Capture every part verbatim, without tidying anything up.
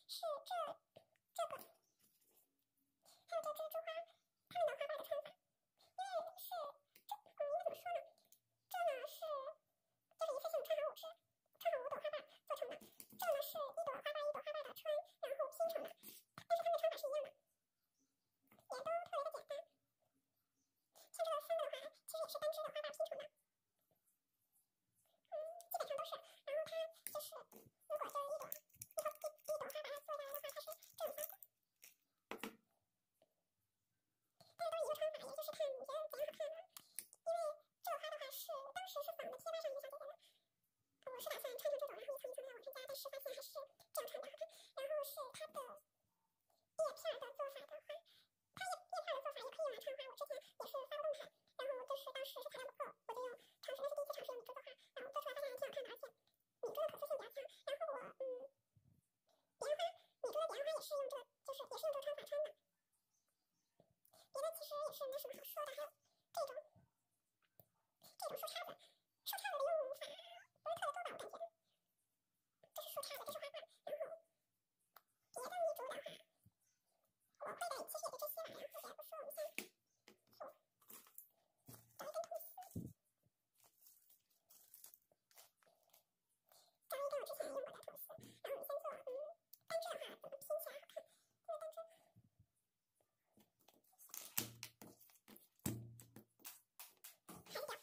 是这这个，还有这只珠花，它们的花瓣的穿法，因为是这嗯应该怎么说呢？这呢是就是一次性穿好五只，穿好五朵花瓣做成的，这呢是一朵花瓣一朵花瓣的穿，然后拼成的，但是它们的穿法是一样的，也都特别的简单。像这个风的话，其实也是单只的花瓣拼成的。嗯，基本上都是。然后它就是，如果这一朵一朵一一朵花把它做下来的话，它是这种花色。大家都一个穿法，也就是看你觉得怎样好看呢？因为这个花的话是当时是仿的贴吧上一个小姐姐的，我是打算穿成这种，然后一层一层的往上加，但是发现还是这样穿比较好看。然后是它的叶片的做法的话，它叶叶片的做法也可以用来穿花。我之前也是发过动态，然后就是当时是材料不够，我就用尝试，那是第一次尝试用米珠做花，然后做出来发现还挺好看的，而且米珠的可塑性比较强。然后我嗯，莲花米珠的莲花也是用这个，就是也是用这个穿法穿的。别的其实也是没什么好说的，还有这种这种树杈子，树杈子的用法不是特别多吧，我感觉。这是树杈子，这是花瓣，然后别的米珠的话，我会的其实也就这些吧，然后别的不说，我们先做找一根吐司，找一根我之前用过的吐司，然后我们先做嗯单只的话怎么拼起来好看，因为单只。还是这样。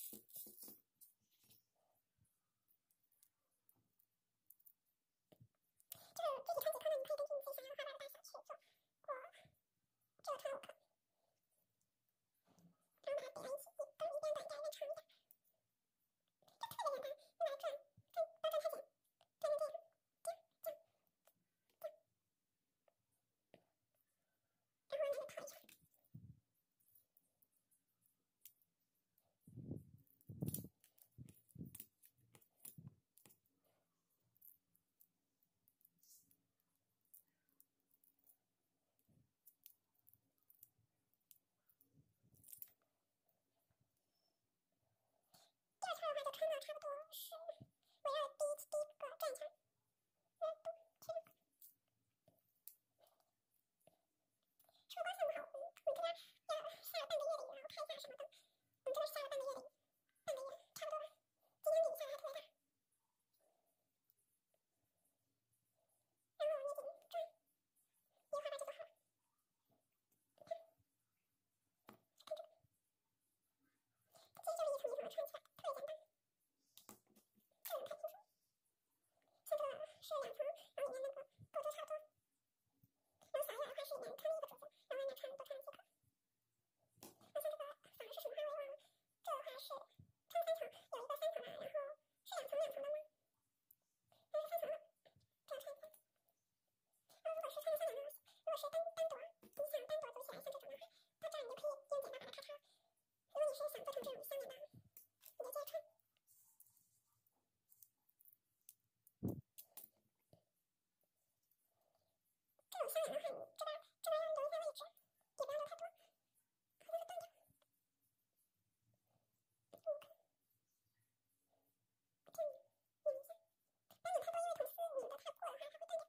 这个具体穿几颗呢？你可以根据你自己想要的花瓣的大小去做。我这个穿五颗，然后把它叠在一起，一根一边短一点，一边长一点。这特别简单，用来转，转当转太极，转成这样，这样这样这样，然后拿着套一下。第二圈的话就穿到差不多是围绕第一第一个转一圈，嗯，嘟贴上。是不是光线不好？嗯，你这边要下了半个月的雨，然后拍一下什么的。嗯，这边是下了半个月的雨，半个月差不多吧。今天雨下的还特别大。然后捏紧转，一个花瓣就做好了。看，看这个。其实就是一层一层的穿起来，特别简单。这个太清楚。像这个是两层，然后里面那个布珠差不多。然后小一点的话是里面穿一个珠子，然后外面穿多穿了几颗。然后像这个反而是什么花我也忘了。这个话是穿三层，有一个三层的，然后是两层两层的吗？应该是三层的，这样穿一层。然后如果是穿了三层的，如果是单单朵，你想单朵组起来像这种的话，到这儿你就可以用剪刀把它咔嚓。如果你是想做成这种下面的，你就接着穿。这种下面的话，你这边这边要留一下位置，也不要留太多，可能会断掉。五颗，这样拧一下，不要拧太多，因为吐司拧的太过的话，它会断掉。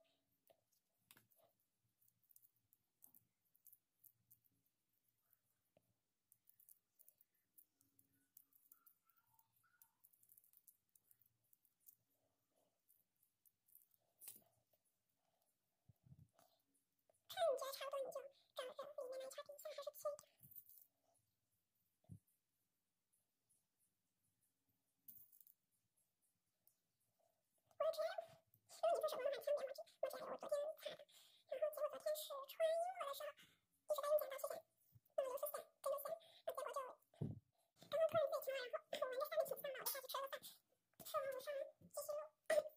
看你觉得差不多，你就找个里面来一圈，底下还是切一点。我直接，如果你做手工的话，千万别墨汁，墨汁还是我昨天擦的。然后结果昨天是穿衣服的时候，一直在用剪刀去剪，弄得油丝线，真的线，那结果就刚刚突然自己停了，然后我闻着下面挺香的，我就下去吃了个饭，吃完午上继续录，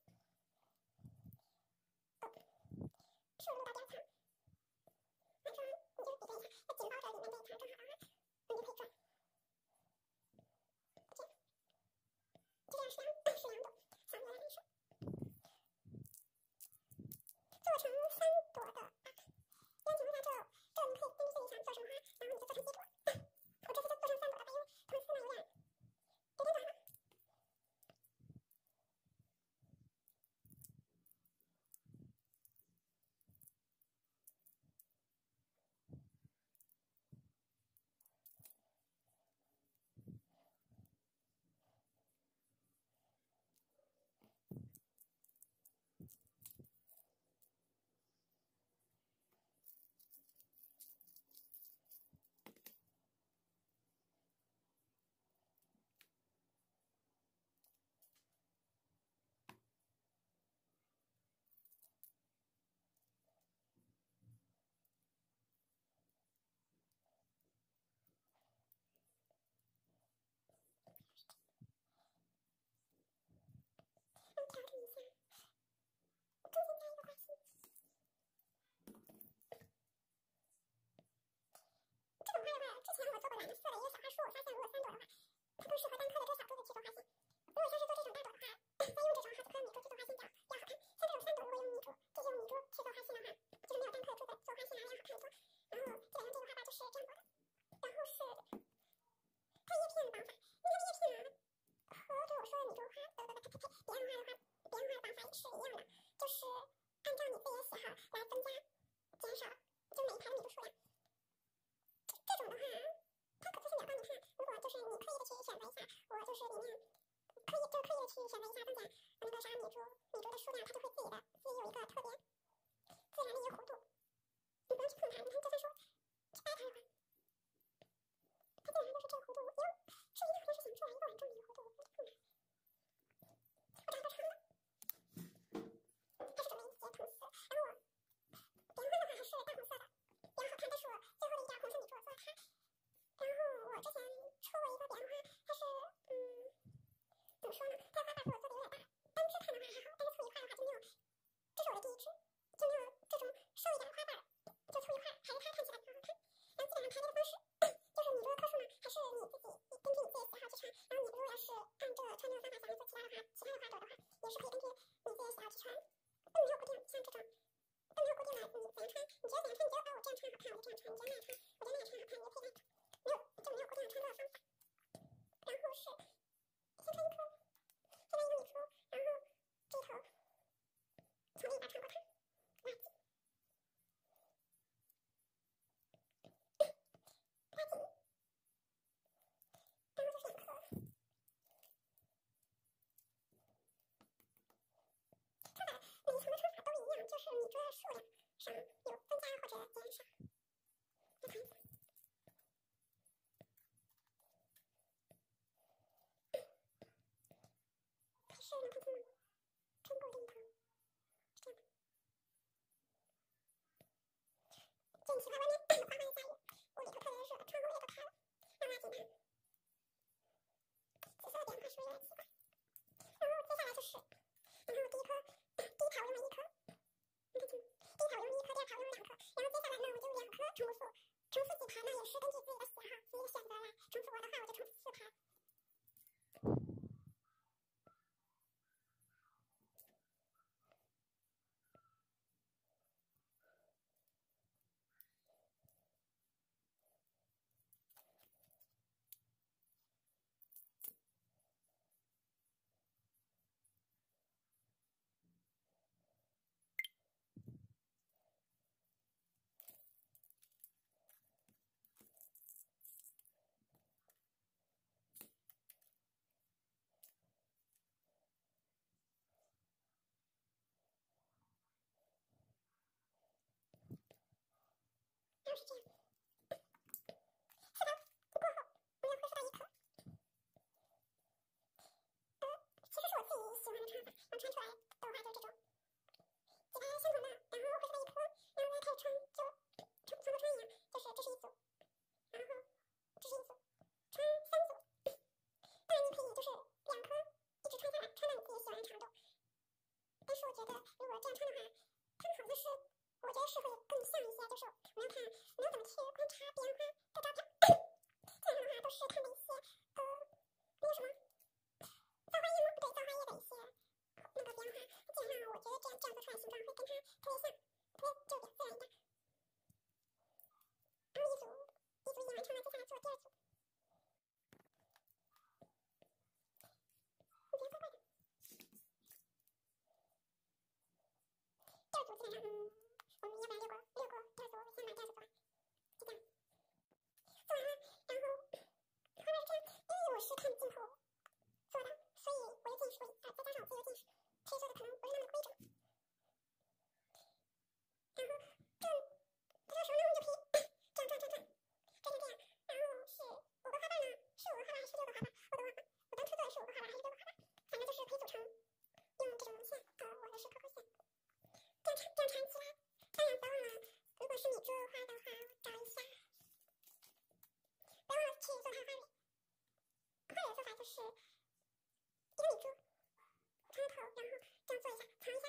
是我录到第二层，完成你就比对一下，要紧包着里面这一层正好的话，你就可以转，这样，就这样是两是两朵，想起来很爽。做成三朵的吧，一般情况下就这你可以根据自己想做什么花，然后你就做成几朵。我这次就做成三朵的吧，因为吐司呢有点有点短了。 四的一个小花束，发现如果三朵的话，它更适合单颗的这个小株的去做花心。如果像是做这种大朵的话，再用这种好几颗米珠去做花心比较比较好看。像这种三朵如果用米珠，直接用米珠去做花心的话，就是没有单颗的珠子做花心来的要好看多。然后基本上这个花瓣就是这样做的。然后是它叶片的绑法，因为它的叶片啊和对我说的米珠花，呃不不呸呸呸，别样花的花，别样花的绑法也是一样的，就是按照你自己的喜好来增加、减少，就每一排的米珠数量。这种的话，它可不是秒断的话，如果就是你刻意的去选择一下，我就是里面刻意就刻意的去选择一下增加那个啥米珠米珠的数量，它就会自己的自己有一个特别自然的一个弧度，你不用去碰它，你看就算说去掰它的话，它基本上就是这个弧度，因为是一个就是想出来一个完整的一个弧度，我不碰它，我找到长了，开始准备结筒丝，然后我莲花的话还是大红色的，比较好看，但是我最后的一点红色米珠我做了它。然后我之前出过一个别样花，它是嗯，怎么说呢？它的花瓣给我做的有点大，单只看的话还好，但是凑一块的话就没有，这是我的第一只，就没有这种瘦一点的花瓣，就凑一块，还是它看起来比较好看。然后基本上排列的方式，就是米珠的颗数呢，还是你自己根据你自己的喜好去穿。然后你如果要是按这个穿这个方法想要做其他的话，其他的花朵的话，也是可以根据你自己的喜好去穿，都没有固定，像这种都没有固定的，你怎样穿，你觉得怎样穿，你觉得哦我这样穿好看，我就这样穿，你觉得那样穿，我觉得那样穿好看，你就可以那样穿。没有，就没有固定的穿搭的方法。然后是先穿一颗，先来一个米珠，然后这头从另一边穿过它，垃圾，垃圾，然后就是两颗。它的每一层的穿法都一样，就是米珠的数量上有增加或者减少。再看一次。是能看清吗？穿过这一头，是这样的。就你喜欢外面花花的下雨，屋里头特别热，窗户也都开了，让垃圾呢。紫色的点的话是不是有点奇怪？然后接下来就是，然后第一颗，第一排我用了一颗，你看清吗？第一排我用了一颗，第二排我用了两颗，然后接下来呢我就两颗重复，重复几排呢也是根据自己的喜好、自己的选择来重复。我的话我就重复四排。就是这样。四条过后，我又恢复到一颗。呃，其实是我自己喜欢的穿法，然后穿出来的话就是这种，几排相同的，然后恢复到一颗，然后再开始穿，就穿像穿一样，就是这是一组，然后这是一组，穿三组。当然你可以就是两颗一直穿下来，穿到你自己喜欢的长度。但是我觉得如果这样穿的话，它好像是。我觉得是会更像一些，就是我要看我要怎么去观察别样花的照片。基本上的话都是看的一些呃那个什么造花叶吗？对，造花叶的一些那个别样花。基本上我觉得这样这样做出来的形状会跟它特别像，特别就比较自然一点。然后一组一组已经完成了，接下来做第二组。你别怪怪的。第二组基本上嗯。我们要不然溜过溜过第二组，先把第二组做完，就这样。做完了，然后花瓣是这样，因为我是看镜头做的，所以我又近视，啊，再加上我自己又近视，所以做的可能不是那么的规整。然后这这个时候呢，我们就可以转转转转，转成这样。然后是五个花瓣呢，是五个花瓣还是六个花瓣？我都忘了，我当初做的是五个花瓣还是六个花瓣？反正就是可以组成用这种线，呃，我的是可可线，这样缠这样缠起来。当然，别忘了，如果是米珠花的话，我找一下。别忘了去做它花蕊。花蕊的做法就是一个米珠，穿头，然后这样做一下，藏一下。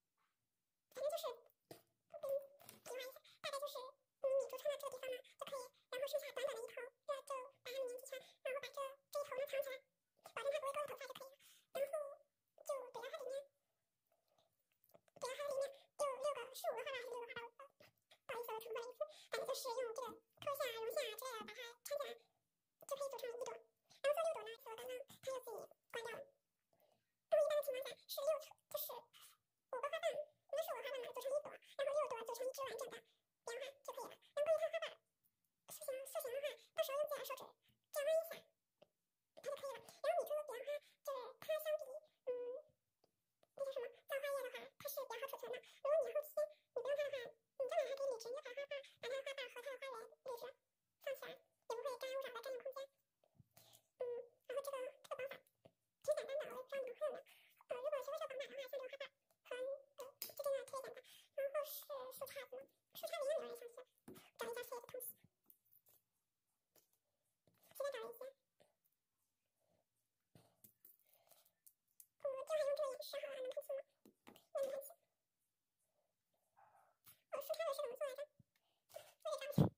反正就是不跟比划一下，大概就是嗯米珠穿到这个地方呢，就可以六就是五个花瓣，应该是五个花瓣吧，组成一朵，然后六朵组成一只完整的莲花就可以了。然后关于它花瓣塑形塑形的话，到时候用自然手指这样按一下，它就可以了。然后米珠莲花就是它相比嗯那叫什么造花叶的话，它是比较好储存的。如果你后期你不用它的话，你根本还可以理直捏它的花瓣，把它的花瓣和它的花蕊理直放起来，也不会沾污染到占用空间。嗯，然后这个这个方法挺简单的，我也不知道你们会有没有。呃，如果学会这个方法的话，像这个花瓣和呃这真的特别简单。然后是树杈子嘛，树杈子应该没有人想学，找一下写的东西。现在找了一些，我就还用这个颜色好了，还能通气吗？那没关系。呃，树杈子是怎么做来着？我也找不起。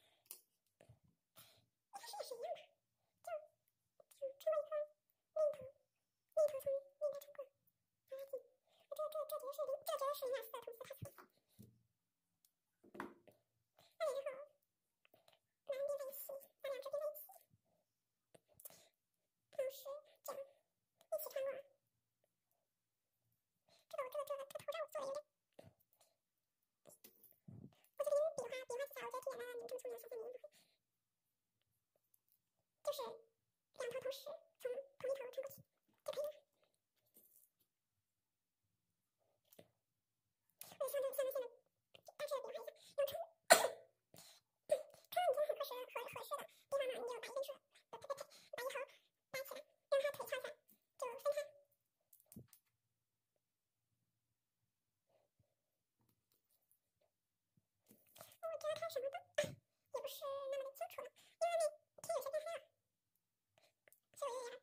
一开始也是一样的，就就冲过一颗，另一头另一头从另一头冲过，拿来挤。这这这绝对是零，这绝对是零点四的同时太粗。那然后拿并在一起，把两只并在一起，同时这样一起穿过。这个我这个这个这个头罩我做的有点，我这边比划比划技巧，我觉得挺简单的，你们这么聪明，相信你们不会。就是两头同时从同一头穿过去就可以了。我像这像这现在大致的比划一下，用冲冲你觉得很合适合合适的地方呢，你就把一根树不呸呸呸，把一头搭起来，让它腿翘起来，就分开。我觉得它什么的也不是那么的清楚了，因为外面天有些变黑了，所以我又要